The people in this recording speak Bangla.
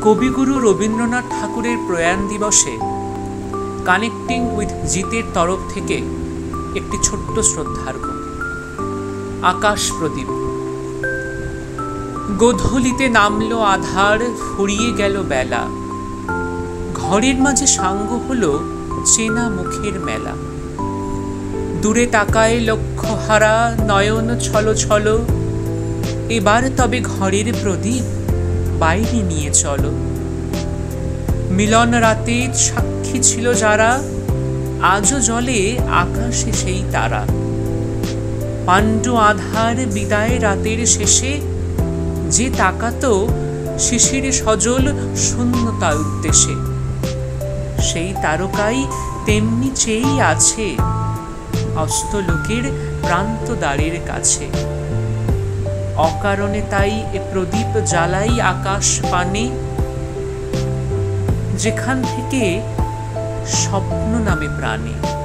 কবিগুরু রবীন্দ্রনাথ ঠাকুরের প্রয়াণ দিবসে কানেক্টিং উইথ জিতের তরফ থেকে একটি ছোট্ট শ্রদ্ধার্ঘ্য। আকাশ প্রদীপ। গোধূলিতে নামলো আধার, ফুরিয়ে গেল বেলা, ঘরের মাঝে সাঙ্গ হলো চেনা মুখের মেলা। দূরে তাকায় লক্ষ্যহারা নয়ন ছলো ছলো, এবার তবে ঘরের প্রদীপ বাইরে নিয়ে চলো। মিলন রাতে সাক্ষী ছিল যারা, আজও জ্বলে আকাশে সেই তারা। পাণ্ডু আধার বিদায় রাতের শেষে, যে তাকাতো শিশির সজল শূন্যতা উদ্দেশে, সেই তারকাই তেমনি চেয়েই আছে অস্তলোকের প্রান্ত দ্বারের কাছে। অকারণে তাই এ প্রদীপ জ্বালাই আকাশ পানে, যেখান থেকে স্বপ্ন নামে প্রাণে।